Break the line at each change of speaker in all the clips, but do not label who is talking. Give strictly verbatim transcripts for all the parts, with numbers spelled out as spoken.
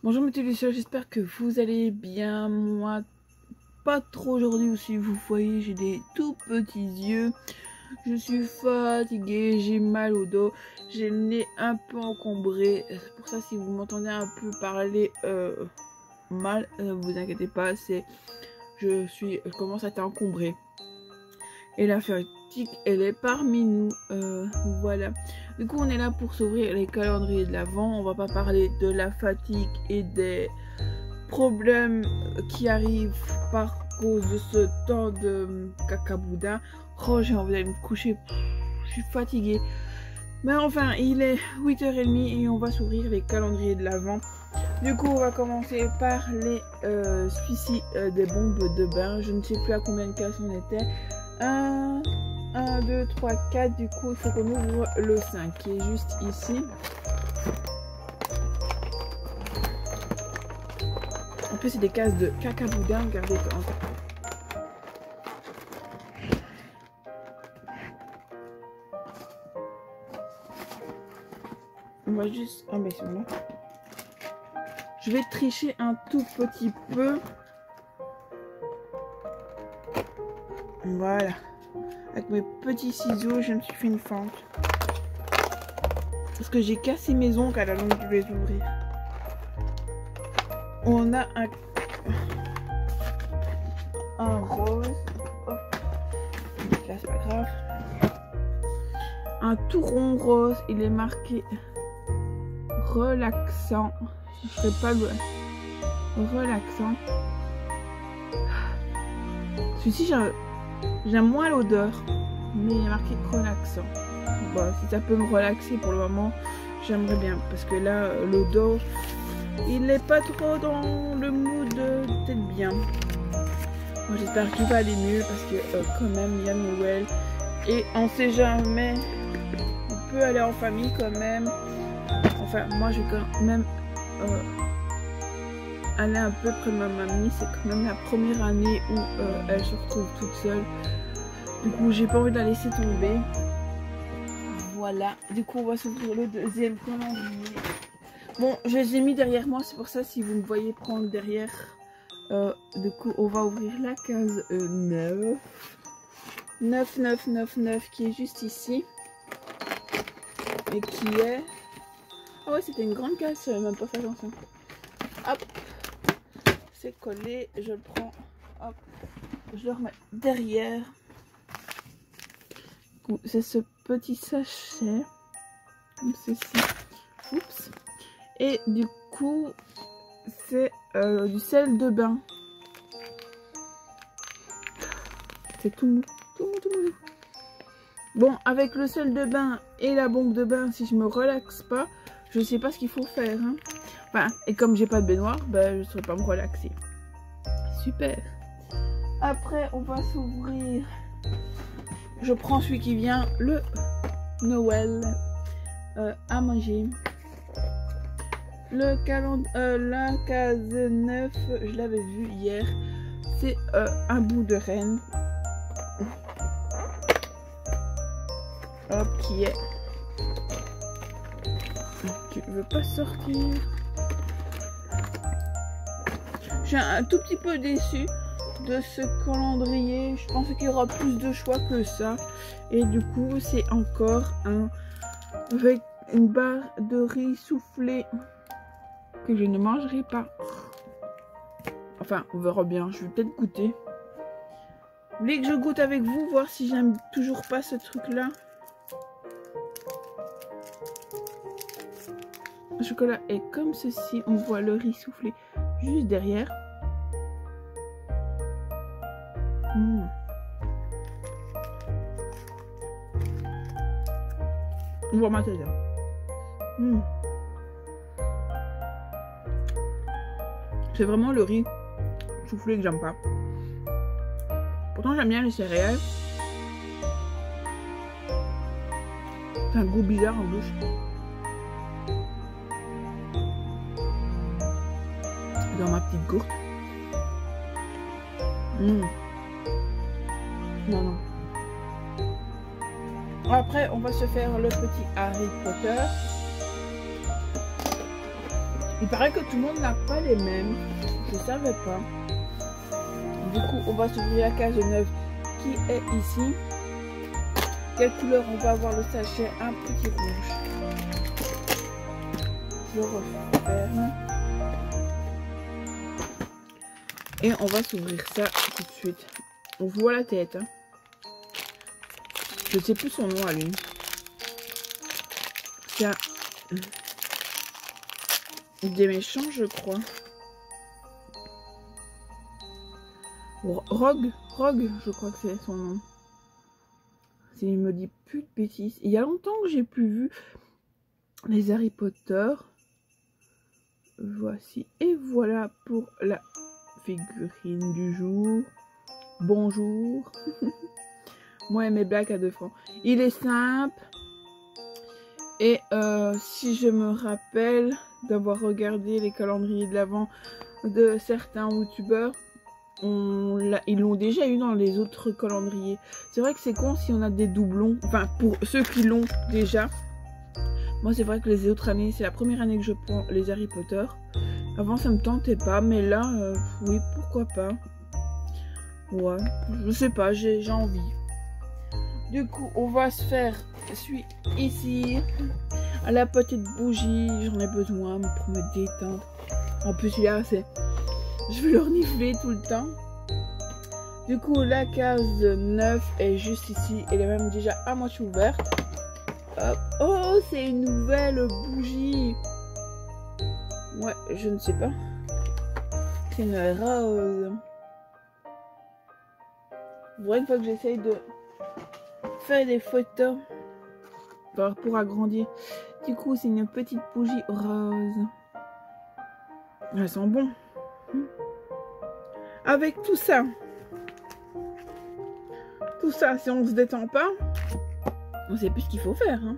Bonjour mes téléspectateurs, j'espère que vous allez bien. Moi, pas trop aujourd'hui aussi. Vous voyez, j'ai des tout petits yeux. Je suis fatiguée, j'ai mal au dos. J'ai le nez un peu encombré. C'est pour ça, si vous m'entendez un peu parler euh, mal, ne vous inquiétez pas. C'est, je suis, je commence à être encombrée. Et la fatigue, elle est parmi nous. Euh, voilà. Du coup, on est là pour s'ouvrir les calendriers de l'Avent. On va pas parler de la fatigue et des problèmes qui arrivent par cause de ce temps de cacaboudin. Oh, j'ai envie d'aller me coucher. Je suis fatiguée. Mais enfin, il est huit heures trente et on va s'ouvrir les calendriers de l'Avent. Du coup, on va commencer par les euh, celui-ci euh, des bombes de bain. Je ne sais plus à combien de cases on était. un, un, deux, trois, quatre. Du coup, il faut qu'on ouvre le cinq qui est juste ici. En plus, c'est des cases de cacaboudin. Regardez. On va juste... Ah, mais c'est bon. Je vais tricher un tout petit peu. Voilà. Avec mes petits ciseaux, je me suis fait une fente. Parce que j'ai cassé mes ongles à la longue, je vais les ouvrir. On a un... Un rose. Hop. Là, c'est pas grave. Un tout rond rose. Il est marqué relaxant. Je ne ferai pas le relaxant. Celui-ci, j'aime moins l'odeur, mais il est marqué relaxant. Bon, si ça peut me relaxer pour le moment, j'aimerais bien. Parce que là, l'odeur, il n'est pas trop dans le mood d'être bien. Bon, j'espère qu'il va aller mieux parce que euh, quand même, il y a Noël. Et on sait jamais. On peut aller en famille quand même. Enfin, moi, je vais quand même euh, aller un peu près de ma mamie. C'est quand même la première année où euh, elle se retrouve toute seule. Du coup, j'ai pas envie de la laisser tomber. Voilà. Du coup, on va s'ouvrir le deuxième calendrier. Bon, je les ai mis derrière moi. C'est pour ça, si vous me voyez prendre derrière. Euh, du coup, on va ouvrir la case euh, neuf. neuf, neuf, neuf, neuf qui est juste ici. Et qui est... Ah ouais, c'était une grande case, je n'avais même pas fait attention. Hop, c'est collé, je le prends, hop, je le remets derrière. C'est ce petit sachet, comme ceci. Oups. Et du coup, c'est euh, du sel de bain. C'est tout mou, tout mou, tout mou. Bon, avec le sel de bain et la bombe de bain, si je me relaxe pas, je sais pas ce qu'il faut faire. Hein. Enfin, et comme j'ai pas de baignoire, ben, je ne saurais pas me relaxer. Super. Après, on va s'ouvrir. Je prends celui qui vient, le Noël euh, à manger. Le calendrier, euh, la case neuf, je l'avais vu hier. C'est euh, un bout de reine. Hop, qui est... Tu veux pas sortir. Je suis un tout petit peu déçue de ce calendrier. Je pensais qu'il y aura plus de choix que ça. Et du coup, c'est encore un avec une barre de riz soufflé que je ne mangerai pas. Enfin, on verra bien. Je vais peut-être goûter. Vous voulez que je goûte avec vous, voir si j'aime toujours pas ce truc-là? Le chocolat est comme ceci. On voit le riz soufflé juste derrière. Mmh. On voit ma tête. Mmh. C'est vraiment le riz soufflé que j'aime pas. Pourtant j'aime bien les céréales. C'est un goût bizarre en bouche. Dans ma petite gourde. Mmh. Non, non. Après, on va se faire le petit Harry Potter. Il paraît que tout le monde n'a pas les mêmes. Je savais pas. Du coup, on va s'ouvrir la case neuf qui est ici. Quelle couleur on va avoir le sachet? Un petit rouge. Je referme. Et on va s'ouvrir ça tout de suite. On voit la tête. Hein. Je ne sais plus son nom à lui. C'est un... des méchants, je crois. Rogue, Rogue, je crois que c'est son nom. S'il me dit plus de bêtises. Il y a longtemps que j'ai plus vu les Harry Potter. Voici. Et voilà pour la figurine du jour. Bonjour. Moi et mes blagues à deux francs. Il est simple. Et euh, si je me rappelle d'avoir regardé les calendriers de l'Avent de certains youtubeurs, on ils l'ont déjà eu dans les autres calendriers. C'est vrai que c'est con si on a des doublons. Enfin, pour ceux qui l'ont déjà. Moi, c'est vrai que les autres années, c'est la première année que je prends les Harry Potter. Avant, ça me tentait pas. Mais là, euh, oui, pourquoi pas. Ouais, je sais pas, j'ai envie. Du coup, on va se faire... Je suis ici. À la petite bougie. J'en ai besoin pour me détendre. En plus, là, c'est... Je vais le renifler tout le temps. Du coup, la case neuf est juste ici. Elle est même déjà à moitié ouverte. Hop. Oh, c'est une nouvelle bougie. Ouais, je ne sais pas. C'est une rose. Voilà, une fois que j'essaye de faire des photos pour agrandir. Du coup, c'est une petite bougie rose. Elle sent bon. Avec tout ça, tout ça, si on se détend pas, on sait plus ce qu'il faut faire. Hein.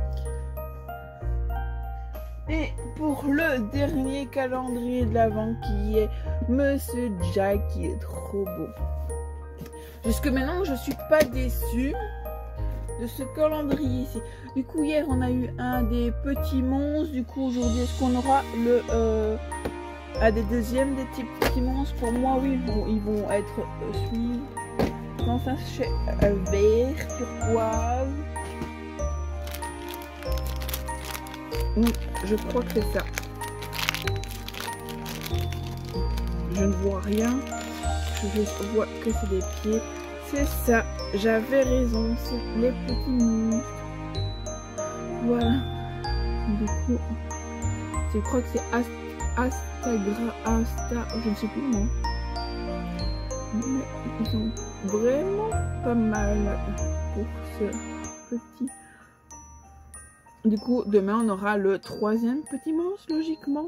Et pour le dernier calendrier de l'Avent qui est Monsieur Jack, qui est trop beau. Jusque maintenant, je suis pas déçue de ce calendrier ici. Du coup, hier, on a eu un des petits monstres. Du coup, aujourd'hui, est-ce qu'on aura le... Euh, à des deuxièmes, des petits, petits monstres? Pour moi, oui, bon, ils vont être euh, suivis dans un sachet euh, vert, turquoise. Oui, je crois que c'est ça. Je ne vois rien. Je vois que c'est des pieds. C'est ça. J'avais raison. C'est les petits monstres. Voilà. Du coup, je crois que c'est Ast Astagra, Asta, je ne sais plus comment. Mais ils sont vraiment pas mal pour ce petit. Du coup, demain on aura le troisième petit monstre, logiquement.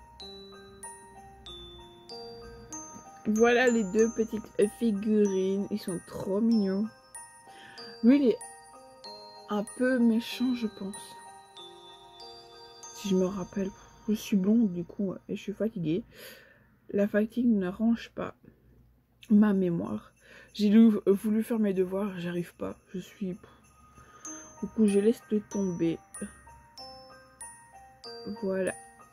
Voilà les deux petites figurines. Ils sont trop mignons. Lui, il est un peu méchant, je pense. Si je me rappelle. Je suis blonde du coup et je suis fatiguée. La fatigue ne range pas ma mémoire. J'ai voulu faire mes devoirs, j'arrive pas. Je suis... Du coup, je laisse tomber. Voilà.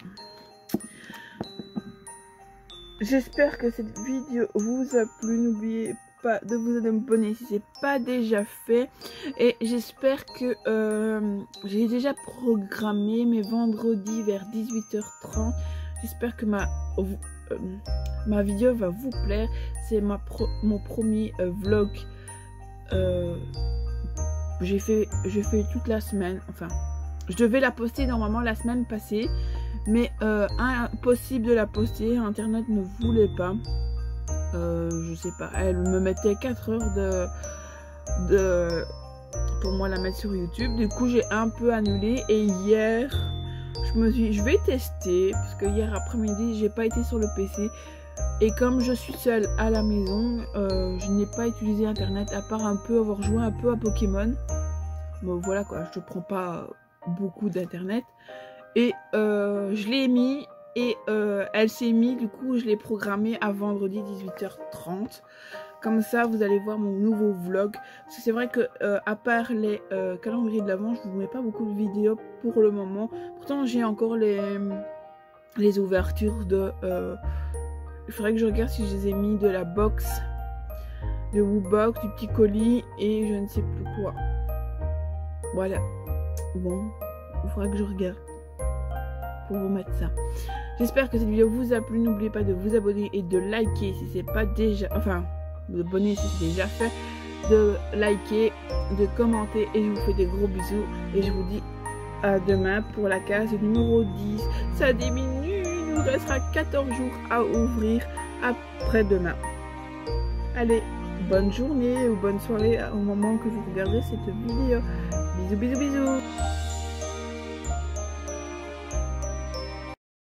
J'espère que cette vidéo vous a plu. N'oubliez pas de vous abonner si c'est pas déjà fait. Et j'espère que euh, j'ai déjà programmé mes vendredis vers dix-huit heures trente. J'espère que ma, euh, ma vidéo va vous plaire. C'est ma pro, mon premier euh, vlog. Euh, j'ai fait, j'ai fait toute la semaine. Enfin, je devais la poster normalement la semaine passée. Mais euh, impossible de la poster. Internet ne voulait pas. Euh, je sais pas, elle me mettait quatre heures de, de pour moi la mettre sur YouTube. Du coup, j'ai un peu annulé. Et hier, je me suis dit, je vais tester. Parce que hier après-midi, j'ai pas été sur le P C. Et comme je suis seule à la maison, euh, je n'ai pas utilisé Internet. À part un peu avoir joué un peu à Pokémon. Bon, voilà quoi, je prends pas beaucoup d'Internet. Et euh, je l'ai mis. Et euh, elle s'est mise, du coup, je l'ai programmé à vendredi dix-huit heures trente. Comme ça, vous allez voir mon nouveau vlog. Parce que c'est vrai que, euh, à part les euh, calendriers de l'Avent, je vous mets pas beaucoup de vidéos pour le moment. Pourtant, j'ai encore les, les ouvertures de... Euh, il faudrait que je regarde si je les ai mis de la box, de Woobox, du petit colis et je ne sais plus quoi. Voilà. Bon, il faudra que je regarde pour vous mettre ça. J'espère que cette vidéo vous a plu. N'oubliez pas de vous abonner et de liker si c'est pas déjà... Enfin, de vous abonner si c'est déjà fait. De liker, de commenter et je vous fais des gros bisous. Et je vous dis à demain pour la case numéro dix. Ça diminue, il nous restera quatorze jours à ouvrir après-demain. Allez, bonne journée ou bonne soirée au moment que vous regardez cette vidéo. Bisous, bisous, bisous.